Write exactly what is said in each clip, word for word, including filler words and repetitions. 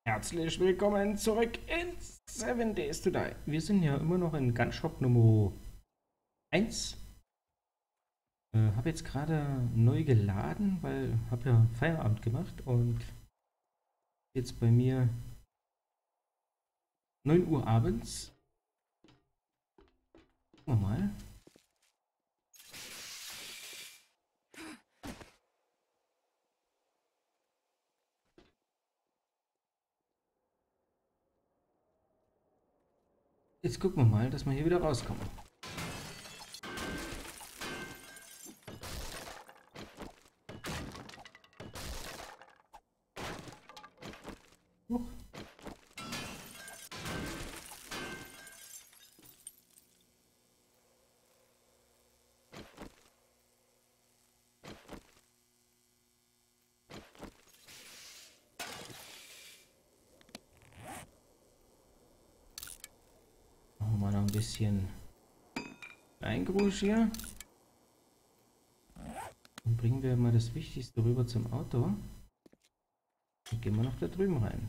Herzlich willkommen zurück in Seven Days to Die. Wir sind ja immer noch in Gunshop Nummer eins. Äh, habe jetzt gerade neu geladen, weil habe ja Feierabend gemacht und jetzt bei mir neun Uhr abends. Gucken wir mal. Jetzt gucken wir mal, dass wir hier wieder rauskommen. Huch. Machen wir mal noch ein bisschen Eingerusch hier. Dann bringen wir mal das Wichtigste rüber zum Auto. Und gehen wir noch da drüben rein.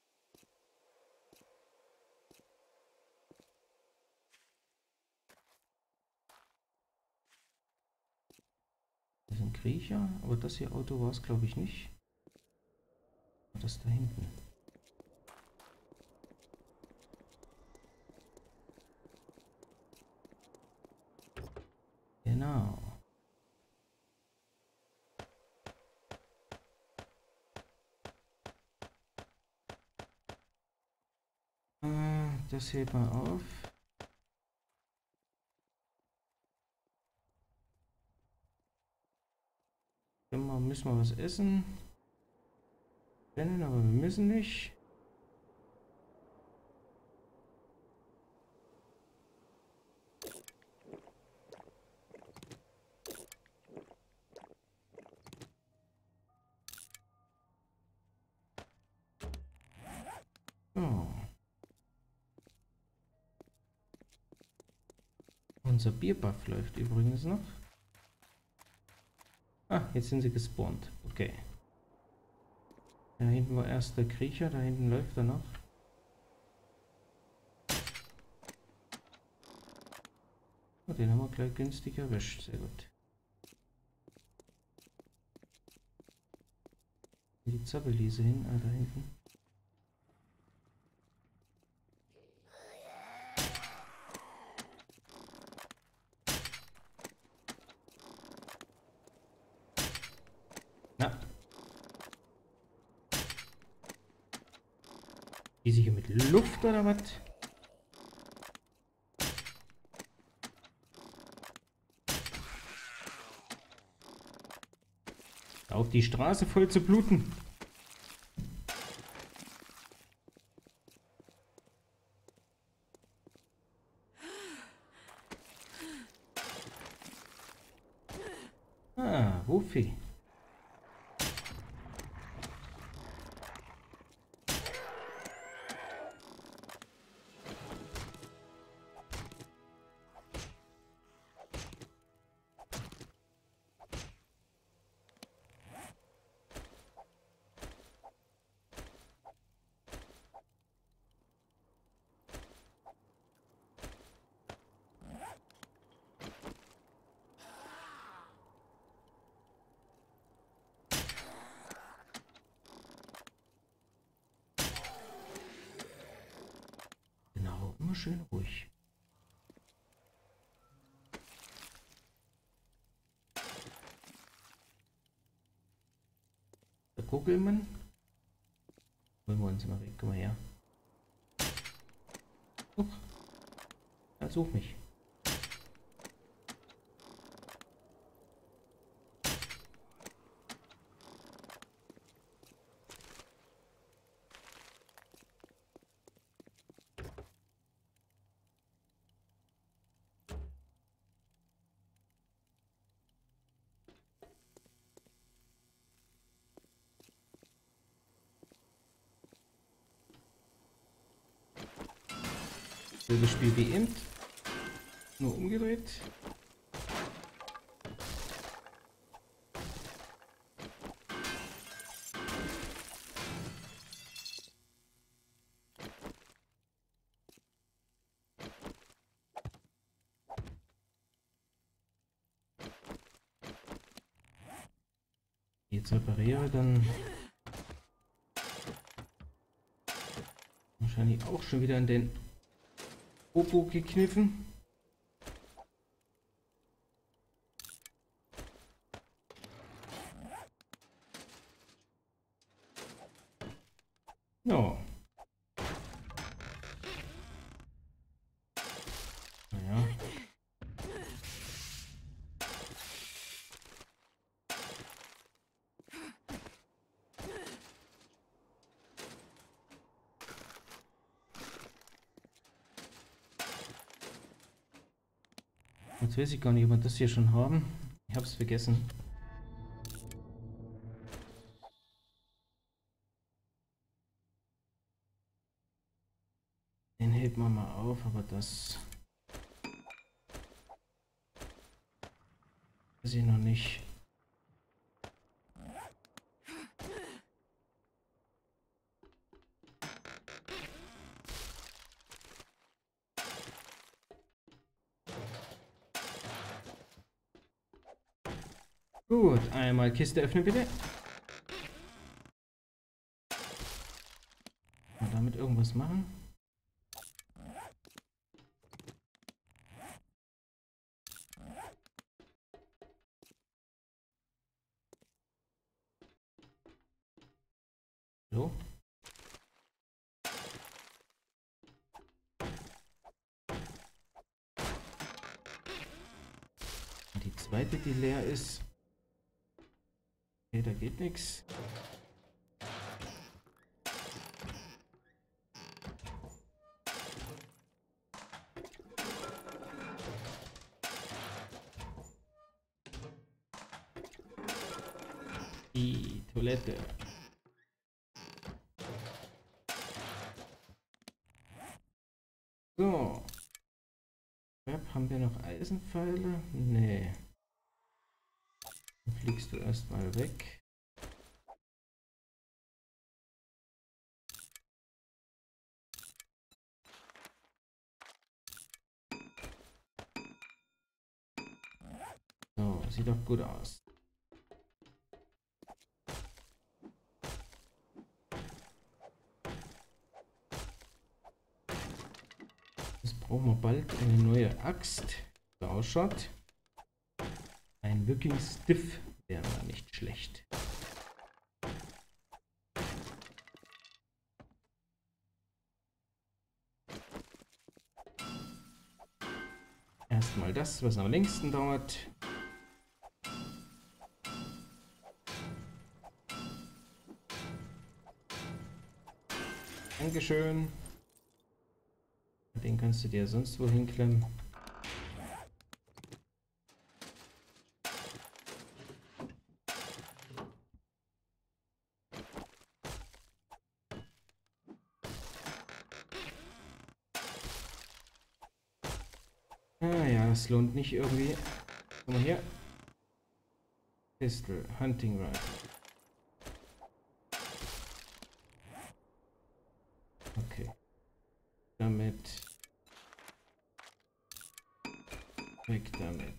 Das ist ein Kriecher, aber das hier Auto war es glaube ich nicht. Das da hinten. Genau. Äh, das hebt mal auf. Immer müssen wir was essen. Können, aber wir müssen nicht. So. Unser Bierbuff läuft übrigens noch. Ah, jetzt sind sie gespawnt. Okay. Da hinten war erst der Kriecher, da hinten läuft er noch. Oh, den haben wir gleich günstig erwischt. Sehr gut. Die Zappelise hin, ah, da hinten. Na. Die sich hier mit Luft oder was? Auf die Straße voll zu bluten. Ah, Wuffi. Genau, immer schön ruhig. Der Kugelmann. Holen wir uns mal weg, komm mal her. Such. Ja, such mich. Das Spiel wie eben, nur umgedreht. jetzt repariere, dann wahrscheinlich auch schon wieder an den Popo gekniffen. Ja. Naja. Jetzt weiß ich gar nicht, ob wir das hier schon haben. Ich habe es vergessen. Den hält man mal auf, aber das weiß ich noch nicht. Gut, einmal Kiste öffnen bitte. Mal damit irgendwas machen. So. Die zweite, die leer ist. Okay, da geht nichts. Die Toilette. So. Haben wir noch Eisenpfeile? Nee. Dann fliegst du erstmal weg. So, sieht doch gut aus. Jetzt brauchen wir bald eine neue Axt. So ausschaut. Ein Working Stiff wäre mal nicht schlecht. Erstmal das, was am längsten dauert. Dankeschön. Den kannst du dir sonst wo hinklemmen. Ah ja, das lohnt nicht irgendwie. Guck mal hier. Pistol, Hunting Rifle. Okay. Damit. Weg damit.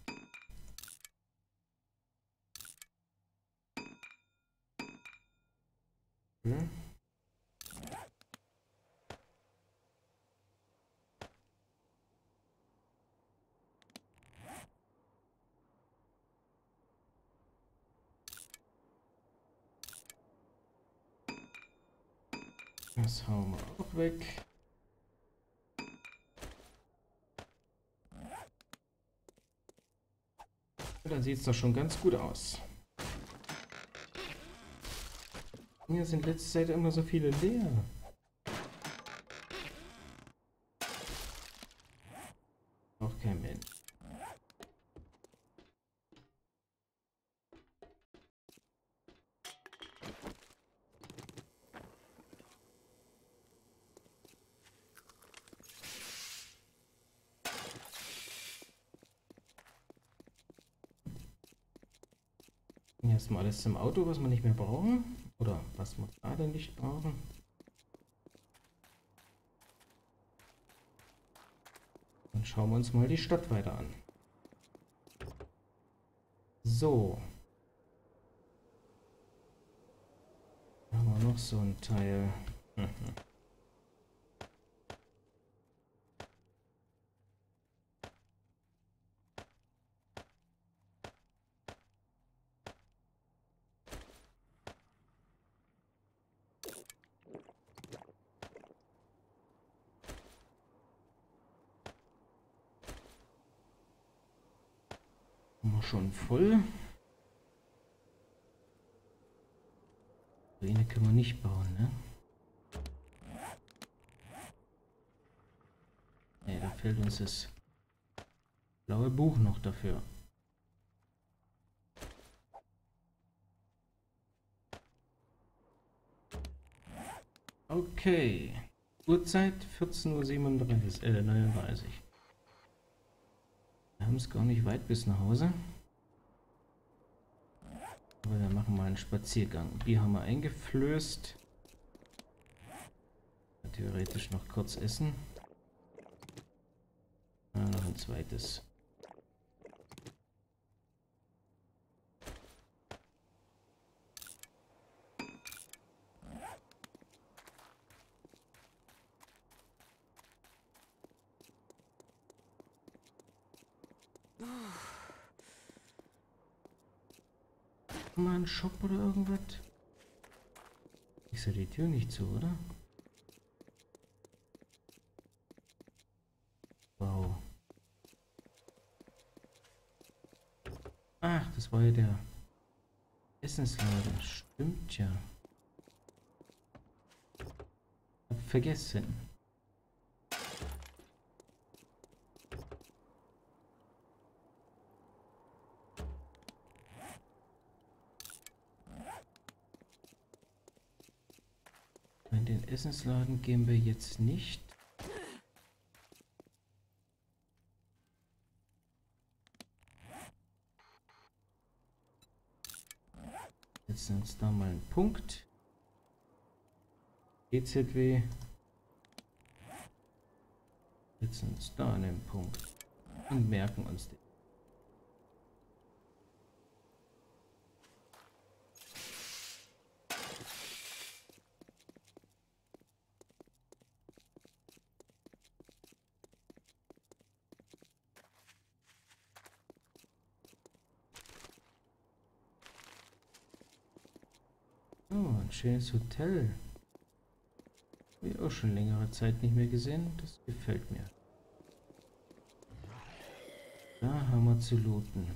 Ja. Das hauen wir auch weg. Dann sieht es doch schon ganz gut aus. Hier sind letzte Zeit immer so viele leer. Auch kein Mensch. Erstmal alles zum Auto, was wir nicht mehr brauchen. Oder was wir gerade nicht brauchen. Dann schauen wir uns mal die Stadt weiter an. So. noch so ein Teil. Mhm. Schon voll. So eine können wir nicht bauen, ne? Ne, da fehlt uns das blaue Buch noch dafür. Okay. Uhrzeit vierzehn Uhr siebenunddreißig, äh, neununddreißig. Wir haben es gar nicht weit bis nach Hause. Aber wir machen mal einen Spaziergang. Bier haben wir eingeflößt. Theoretisch noch kurz essen. Ah, noch ein zweites. Mal ein Shop oder irgendwas? Ist ja die Tür nicht zu, oder? Wow. Ach, das war ja der Essensladen. Stimmt ja. Hab vergessen. In den Essensladen gehen wir jetzt nicht. Jetzt sind es da mal einen Punkt. G Z W. Jetzt sind es da einen Punkt. Und merken uns den. Oh, ein schönes Hotel. Habe ich auch schon längere Zeit nicht mehr gesehen. Das gefällt mir. Da haben wir zu looten.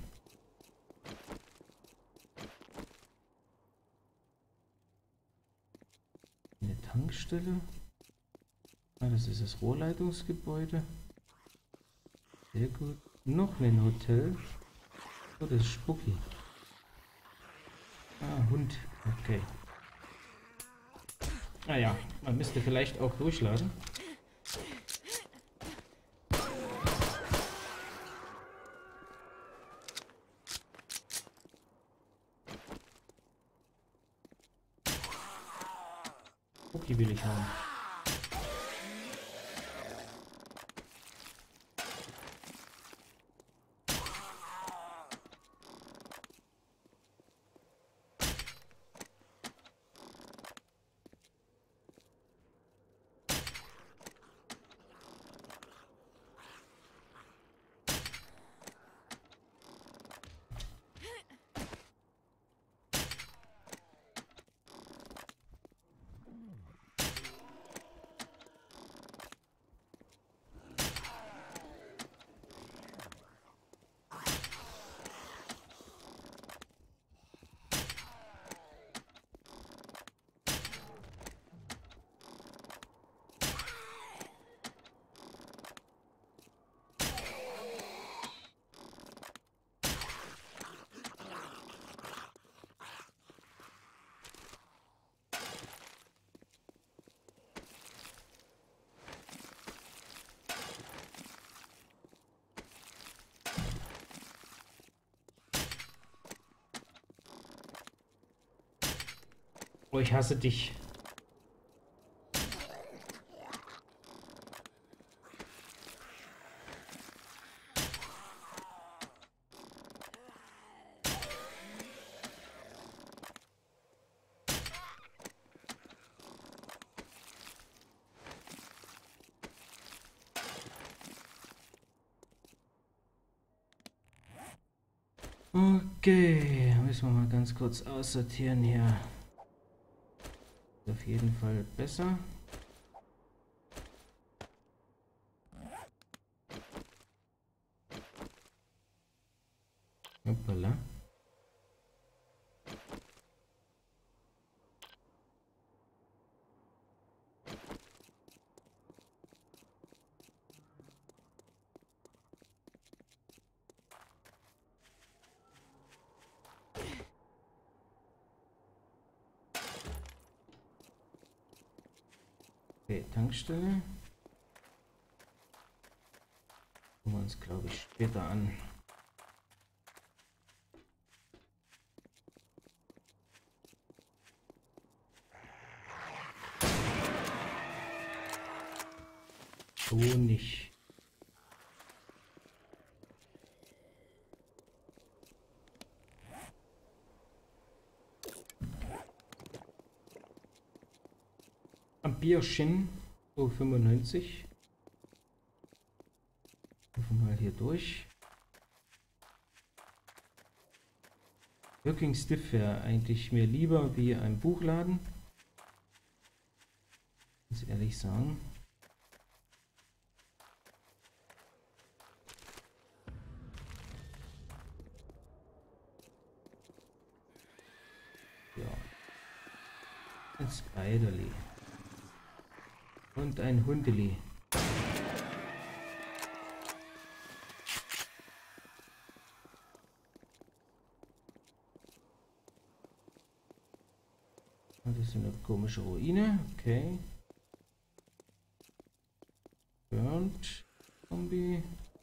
Eine Tankstelle. Ah, das ist das Rohrleitungsgebäude. Sehr gut. Noch ein Hotel. Oh, das ist Spucki. Ah, Hund. Okay. Naja, man müsste vielleicht auch durchladen. Okay, will ich haben. Oh, ich hasse dich. Okay, müssen wir mal ganz kurz aussortieren hier. Ist auf jeden Fall besser. Hoppala. Okay, Tankstelle. Gucken wir uns, glaube ich, später an. So nicht. Am Bierchen, so fünfundneunzig. Gucken wir mal hier durch. Working Stiff wäre eigentlich mir lieber wie ein Buchladen. Muss ehrlich sagen. Ja. Ein Spiderli. Und ein Hundeli. Das ist eine komische Ruine. Okay. Burnt. Zombie.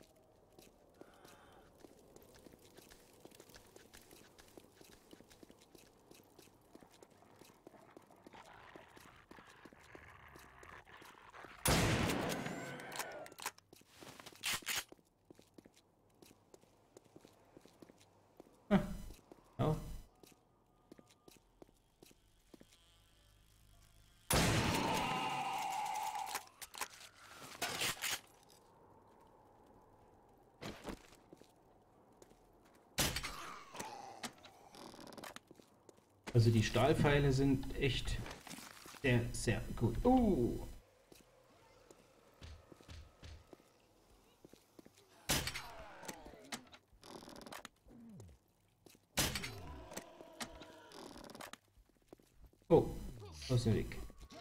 Ah, oh. Also die Stahlpfeile sind echt sehr, sehr gut. Oh! Oh, aus dem Weg.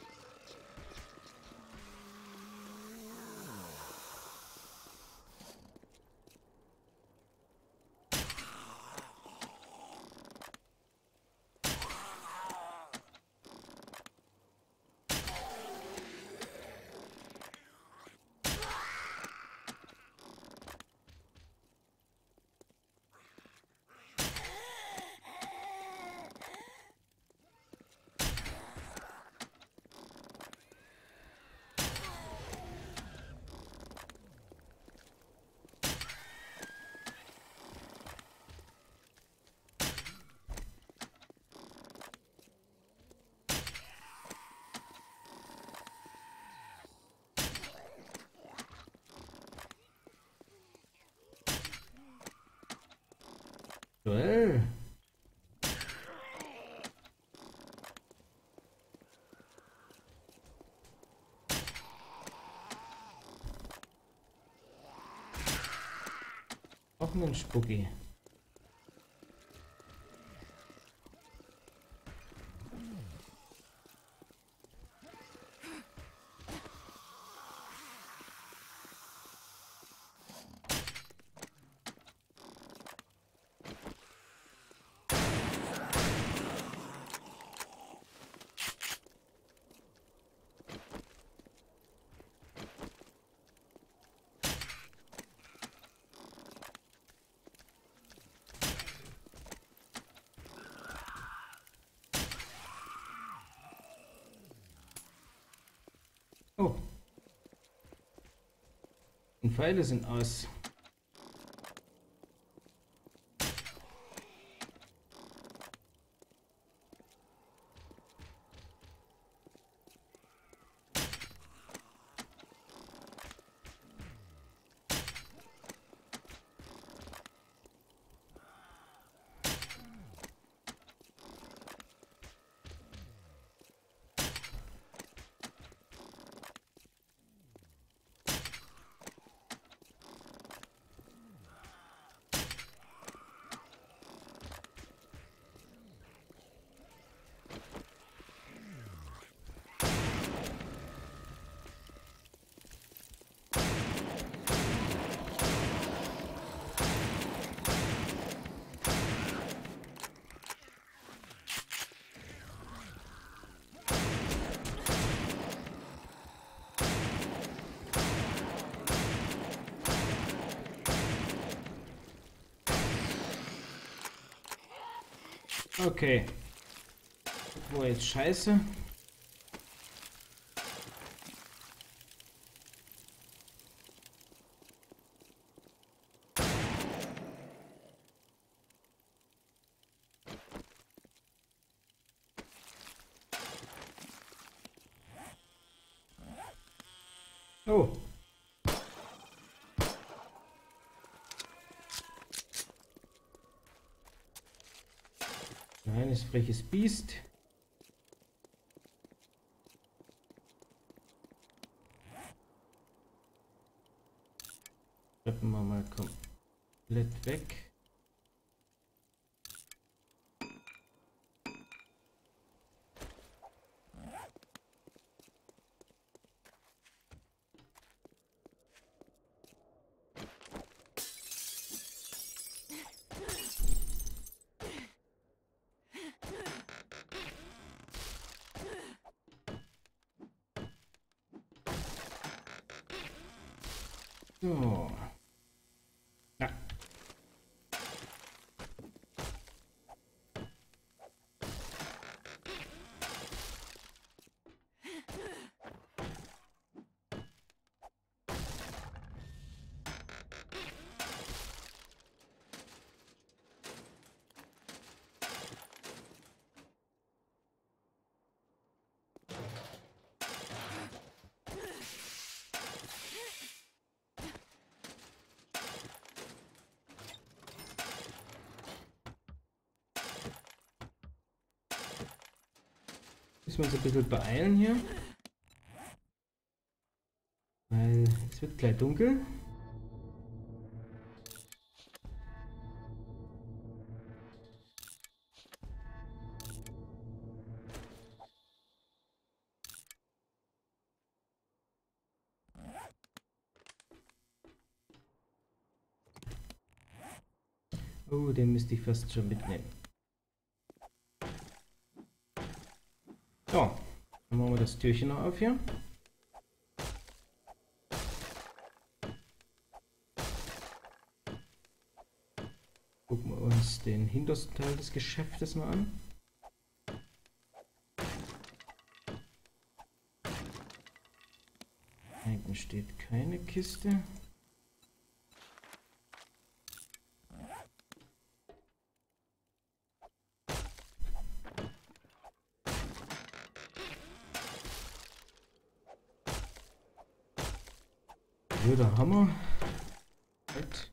Well. Auch ein Spucki. Oh. Die Pfeile sind aus. Okay. Wo jetzt Scheiße? Oh. Kleines freches Biest. Schleppen wir mal komplett weg. So. Ja. Müssen wir uns ein bisschen beeilen hier. Weil es wird gleich dunkel. Oh, den müsste ich fast schon mitnehmen. So, dann machen wir das Türchen noch auf hier. Gucken wir uns den hintersten Teil des Geschäftes mal an. Hinten steht keine Kiste. Blöder Hammer. Halt.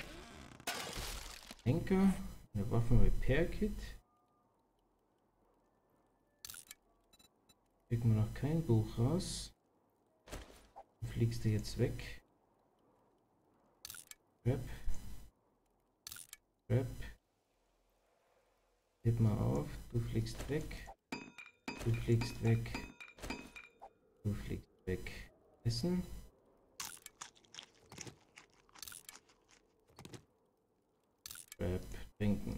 Henker. Eine Waffen-Repair-Kit. Kriegen wir noch kein Buch raus. Dann fliegst du jetzt weg. Grab. Grab. Heb mal auf. Du fliegst weg. Du fliegst weg. Du fliegst weg. Essen. Grab. Trinken.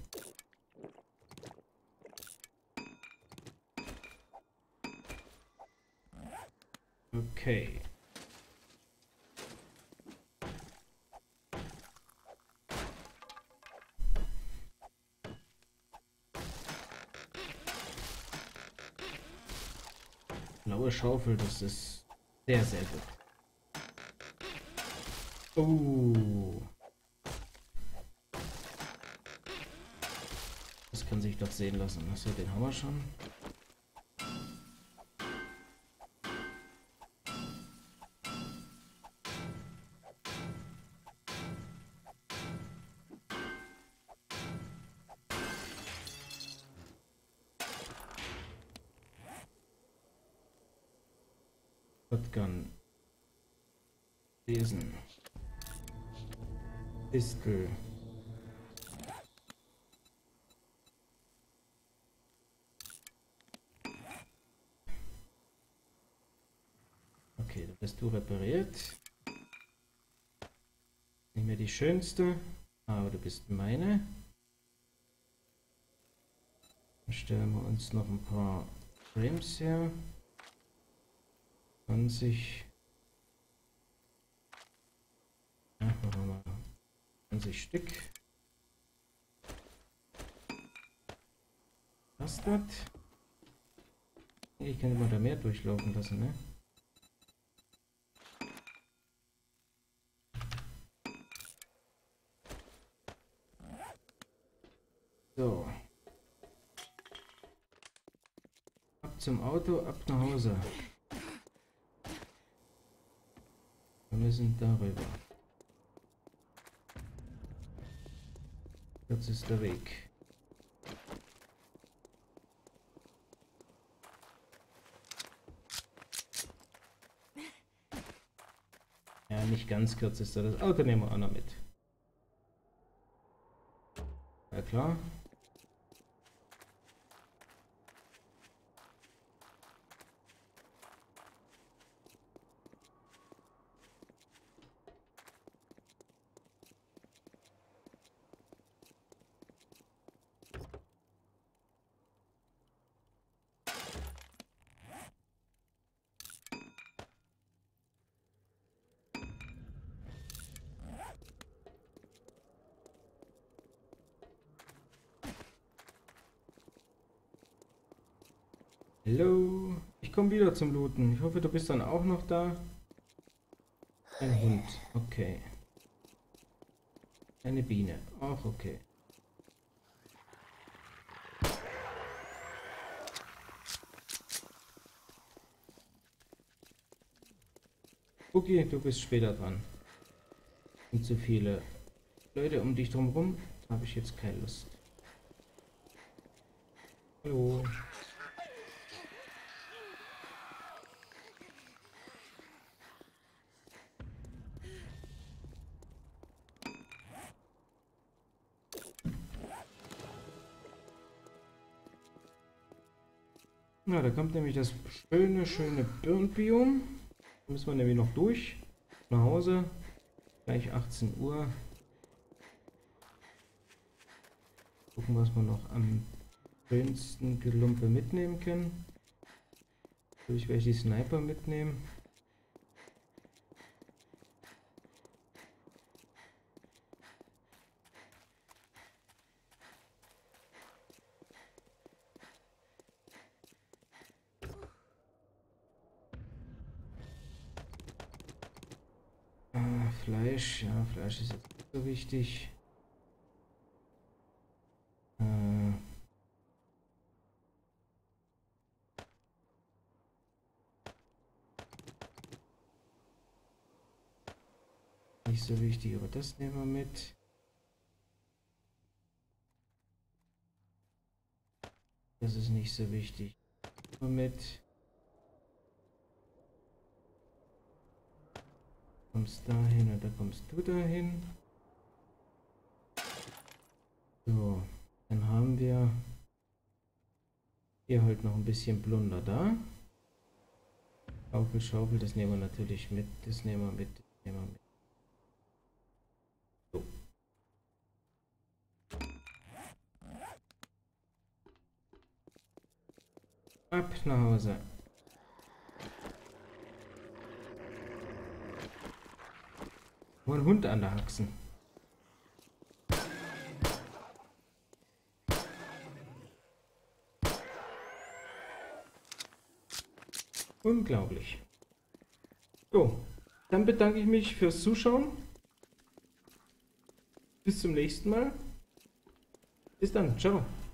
Okay. Blaue Schaufel, das ist sehr, sehr gut. Oh. Das kann sich doch sehen lassen. Achso, den haben wir schon. Shotgun. Lesen. Pistol. Okay, da bist du repariert. Nicht mehr die schönste, aber du bist meine. Dann stellen wir uns noch ein paar Frames her. zwanzig. Ja, machen wir mal zwanzig Stück. Was das? Ich kann immer da mehr durchlaufen lassen, ne? So. Ab zum Auto, ab nach Hause. Wir sind darüber. Jetzt ist der Weg. Ja, nicht ganz kürzester. Das Auto nehmen wir auch noch mit. Ja klar. Hallo, ich komme wieder zum Looten. Ich hoffe, du bist dann auch noch da. Ein Hund, okay. Eine Biene, auch okay. Okay, du bist später dran. Und zu viele Leute um dich drumherum habe ich jetzt keine Lust. Hallo. Na, da kommt nämlich das schöne, schöne Birnbiom. Da müssen wir nämlich noch durch. Nach Hause. Gleich achtzehn Uhr. Gucken, was wir noch am schönsten Gelumpe mitnehmen können. Natürlich werde ich die Sniper mitnehmen. Fleisch, ja, Fleisch ist jetzt nicht so wichtig. Äh nicht so wichtig, aber das nehmen wir mit. Das ist nicht so wichtig. Nehmen wir mit. Kommst dahin und da kommst du dahin. So, dann haben wir hier halt noch ein bisschen Plunder da. Schaufel, Schaufel, das nehmen wir natürlich mit. Das nehmen wir mit. Das nehmen wir mit. So. Ab nach Hause. Nur ein Hund an der Haxen. Unglaublich. So, dann bedanke ich mich fürs Zuschauen. Bis zum nächsten Mal. Bis dann. Ciao.